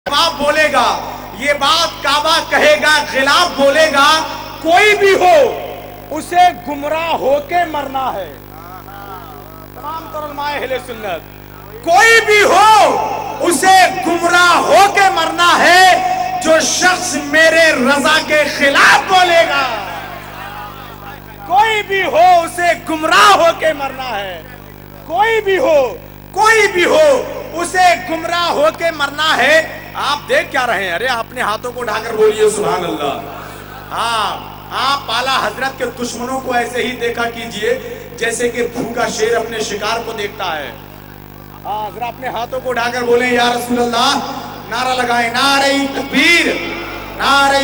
جواب بولے گا، یہ بات کعبہ کہے گا، خلاف بولے گا، کوئی بھی ہو اسے گمراہ ہو کے مرنا ہے۔ تمام تر علماء اہل سنت، کوئی بھی ہو اسے گمراہ ہو کے مرنا ہے۔ جو شخص میرے رضا کے خلاف بولے گا، کوئی بھی ہو اسے گمراہ ہو کے مرنا ہے۔ کوئی بھی ہو اسے گمراہ ہو کے مرنا ہے۔ آپ دیکھ کیا رہے ہیں؟ ارے اپنے ہاتھوں کو اٹھا کر بولیے سبحان اللہ۔ ہاں، آپ اعلیٰ حضرت کے دشمنوں کو ایسے ہی دیکھا کیجئے جیسے کہ بھوکا شیر اپنے شکار کو دیکھتا ہے۔ ہاں، ذرا اپنے ہاتھوں کو اٹھا کر بولیں یا رسول اللہ، نعرہ لگائیں، نعرہ تکبیر، نعرہ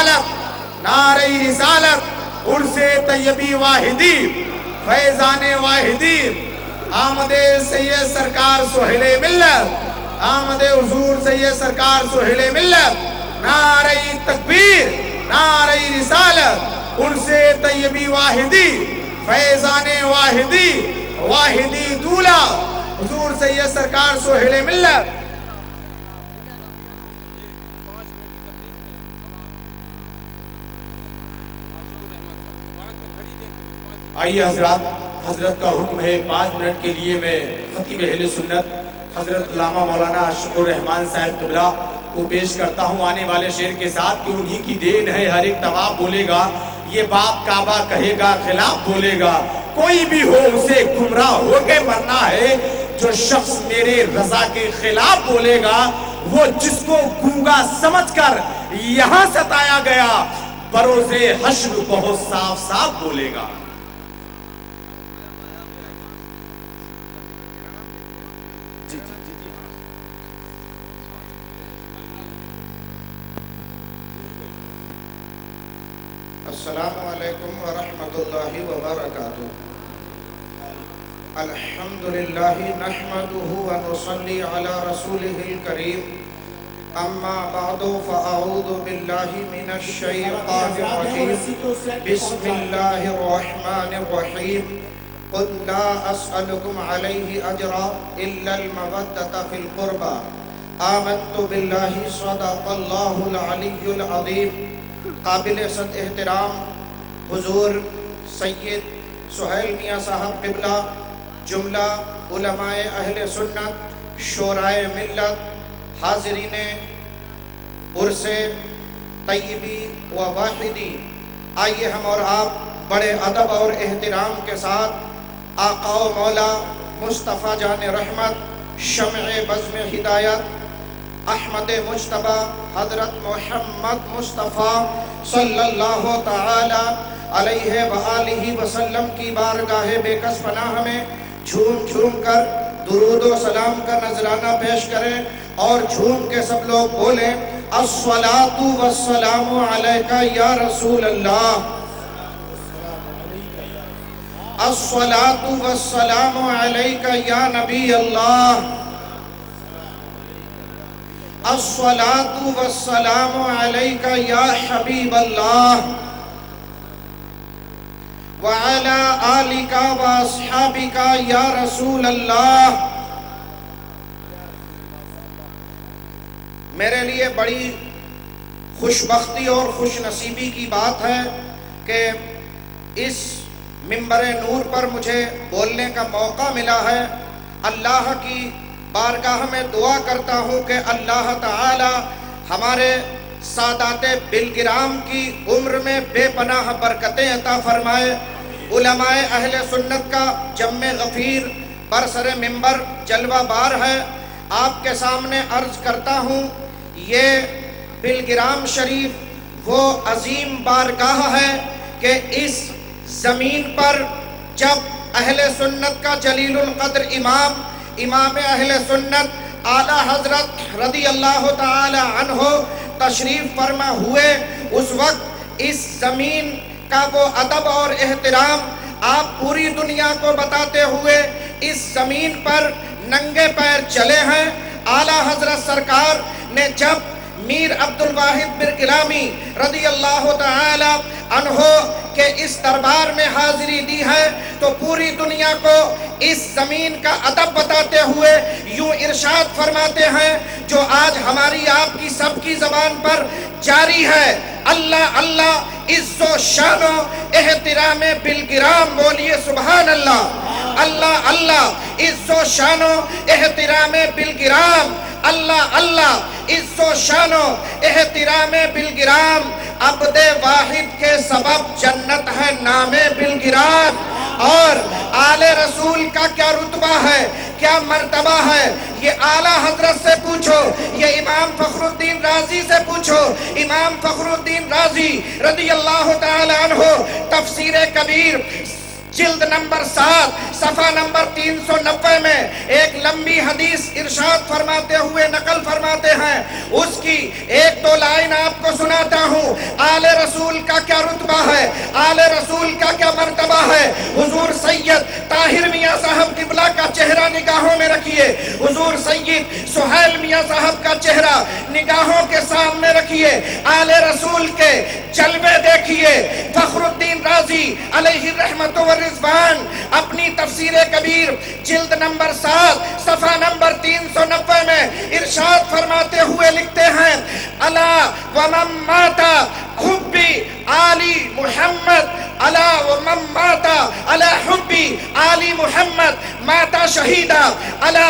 رسالت، عرس طیبی واحدی، فیضان واحدی، آمد سید سرکار سہیل ملت، آمد حضور سید سرکار سہیل ملت، نعرہ تکبیر، نعرہ رسالت، عرس طیبی واحدی، فیضان واحدی، واحدی دولا، حضور سید سرکار سہیل ملت۔ آئیے حضرت کا حکم ہے 5 منٹ کے لیے میں خطیب اہل سنت حضرت علامہ مولانا شکر الرحمان صاحب قبلہ کو پیش کرتا ہوں آنے والے شعر کے ساتھ کہ انہی کی دین ہے ہر ایک طواف بولے گا، یہ بات کعبہ کہے گا، خلاف بولے گا، کوئی بھی ہو اسے گمراہ ہو کے مرنا ہے۔ جو شخص میرے رضا کے خلاف بولے گا، وہ جس کو گونگا سمجھ کر یہاں ستایا گیا، بروز حشر بہت صاف صاف بولے گا۔ السلام علیکم ورحمۃ اللہ وبرکاتہ۔ الحمدللہ نحمدہ ونصلی علی رسولہ الکریم، اما بعد فاعوذ باللہ من الشیطان الرجیم، بسم اللہ الرحمن الرحیم۔ قل لا اسألکم علیہ اجرا الا المودۃ فی القربى، آمنت باللہ صدق اللہ العلی العظیم۔ قابل صد احترام حضور سید سہیل میاں صاحب قبلہ، جملہ علماء اہل سنت، شورائے ملت، حاضرین عرس طیبی و واحدی، آئیے ہم اور آپ بڑے ادب اور احترام کے ساتھ آقا و مولا مصطفیٰ جان رحمت، شمع بزم ہدایت، احمد مجتبی حضرت محمد مصطفیٰ صلی اللہ تعالی علیہ وآلہ وسلم کی بارگاہ بے کس پناہ میں جھوم جھوم کر درود و سلام کا نذرانہ پیش کریں، اور جھوم کے سب لوگ بولیں الصلاۃ والسلام علیکہ یا رسول اللہ، الصلاۃ والسلام علیکہ یا نبی اللہ، الصلاۃ والسلام علیکہ یا حبیب اللہ، وعلی آلکہ واصحابکہ یا رسول اللہ۔ میرے لیے بڑی خوش بختی اور خوش نصیبی کی بات ہے کہ اس منبر نور پر مجھے بولنے کا موقع ملا ہے۔ اللہ کی بارگاہ میں دعا کرتا ہوں کہ اللہ تعالی ہمارے سادات بلگرام کی عمر میں بے پناہ برکتیں عطا فرمائے۔ علماء اہل سنت کا جم غفیر برسر منبر جلوہ بار ہے۔ آپ کے سامنے عرض کرتا ہوں، یہ بلگرام شریف وہ عظیم بارگاہ ہے کہ اس زمین پر جب اہل سنت کا جلیل القدر امام اہل سنت اعلیٰ حضرت رضی اللہ تعالی عنہ تشریف فرما ہوئے، اس وقت اس زمین کا وہ ادب اور احترام آپ پوری دنیا کو بتاتے ہوئے اس زمین پر ننگے پیر چلے ہیں۔ اعلیٰ حضرت سرکار نے جب میر عبد الواحد برکلامی رضی اللہ تعالی عنہ کے اس دربار میں حاضری دی ہے تو پوری دنیا کو اس زمین کا ادب بتاتے ہوئے یوں ارشاد فرماتے ہیں جو آج ہماری آپ کی سب کی زبان پر جاری ہے، اللہ اللہ عز و شان و احترام بالگرام، بولیے سبحان اللہ، اللہ اللہ عز و شان و احترام بالگرام، اللہ اللہ عز و شان و احترام بالگرام، عبد واحد کے سبب جنت ہے نام بالگرام۔ اور آل رسول کا کیا رتبہ ہے، کیا مرتبہ ہے، یہ اعلیٰ حضرت سے پوچھو، یہ امام فخر الدین رازی سے پوچھو۔ امام فخر الدین رازی رضی اللہ تعالی عنہ تفسیر کبیر جلد نمبر 7 صفحہ نمبر 390 میں ایک لمبی حدیث ارشاد فرماتے ہوئے نقل فرماتے ہیں، اس کی ایک دو لائن آپ کو سناتا ہوں۔ آل رسول کا کیا رتبہ ہے، آل رسول کا کیا مرتبہ ہے۔ حضور سید طاہر میاں صاحب قبلہ کا چہرہ نگاہوں میں رکھیے، حضور سید سہیل میاں صاحب کا چہرہ نگاہوں کے سامنے رکھیے، آل رسول کے جلوے دیکھیے۔ فخر الدین رازی علیہ رحمت و رضوان اپنی تفسیر کبیر جلد نمبر 7 صفحہ نمبر 390 میں ارشاد فرماتے ہوئے لکھتے ہیں، الا ومن مات حبی آلی محمد، الا ومن مات علی حبی آلی محمد مات شہیدا، الا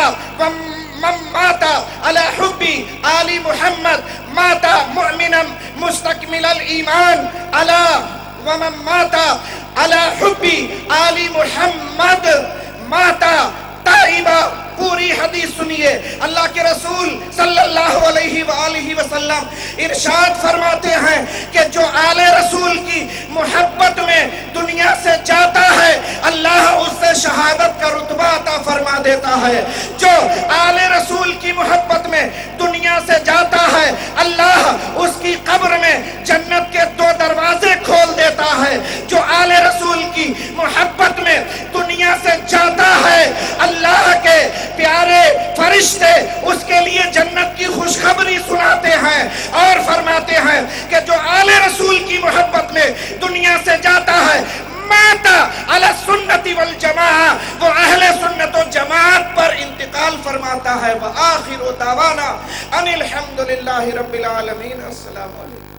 ومن مات علی حبی آلی محمد مات مؤمنا مستکمل الایمان، الا ومن مات علی حبی آلی محمد مات تائبا۔ پوری حدیث سنیے، اللہ کے رسول صلی اللہ علیہ وآلہ وسلم ارشاد فرماتے ہیں کہ جو آل رسول کی محبت میں دنیا سے جاتا ہے اللہ اس سے شہادت کا رتبہ عطا فرما دیتا ہے۔ جو آل رسول کی محبت میں دنیا سے جاتا ہے اللہ اس کی قبر میں جنت کے 2 دروازے کھول دیتا ہے۔ جو آل رسول کی محبت میں دنیا سے جاتا ہے اللہ کے پیارے فرشتے اس کے لیے جنت کی خوشخبری سناتے ہیں اور فرماتے ہیں کہ جو آل رسول کی محبت میں دنیا سے جاتا ہے ماتا علی سنت والجماعہ، وہ اہل سنت و جماعت پر انتقال فرماتا ہے۔ وآخر دعوانا ان الحمدللہ رب العالمین۔ السلام علیکم۔